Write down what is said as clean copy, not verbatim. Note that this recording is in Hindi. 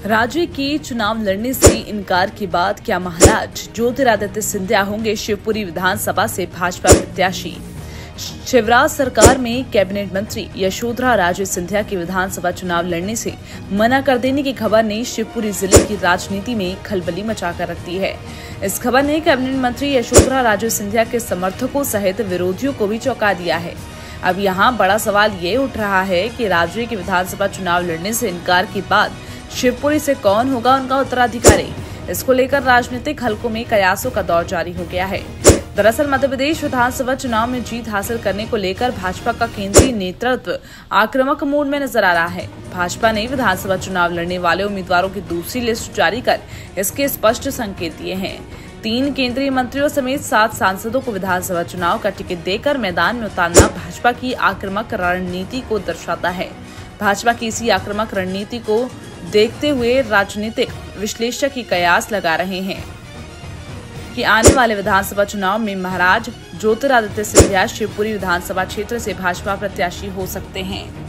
राज्य के चुनाव लड़ने से इनकार के बाद क्या महाराज ज्योतिरादित्य सिंधिया होंगे शिवपुरी विधानसभा से भाजपा प्रत्याशी। शिवराज सरकार में कैबिनेट मंत्री यशोधरा राजे सिंधिया के विधानसभा चुनाव लड़ने से मना कर देने की खबर ने शिवपुरी जिले की राजनीति में खलबली मचाकर रख दी है। इस खबर ने कैबिनेट मंत्री यशोधरा राजे सिंधिया के समर्थकों सहित विरोधियों को भी चौंका दिया है। अब यहाँ बड़ा सवाल ये उठ रहा है कि राज्य के विधानसभा चुनाव लड़ने से इनकार के बाद शिवपुरी से कौन होगा उनका उत्तराधिकारी। इसको लेकर राजनीतिक हलकों में कयासों का दौर जारी हो गया है। दरअसल मध्य प्रदेश विधानसभा चुनाव में जीत हासिल करने को लेकर भाजपा का केंद्रीय नेतृत्व आक्रामक मूड में नजर आ रहा है। भाजपा ने विधानसभा चुनाव लड़ने वाले उम्मीदवारों की दूसरी लिस्ट जारी कर इसके स्पष्ट संकेत दिए हैं। 3 केंद्रीय मंत्रियों समेत 7 सांसदों को विधानसभा चुनाव का टिकट देकर मैदान में उतारना भाजपा की आक्रामक रणनीति को दर्शाता है। भाजपा की इसी आक्रामक रणनीति को देखते हुए राजनीतिक विश्लेषक ही कयास लगा रहे हैं कि आने वाले विधानसभा चुनाव में महाराज ज्योतिरादित्य सिंधिया शिवपुरी विधानसभा क्षेत्र से भाजपा प्रत्याशी हो सकते हैं।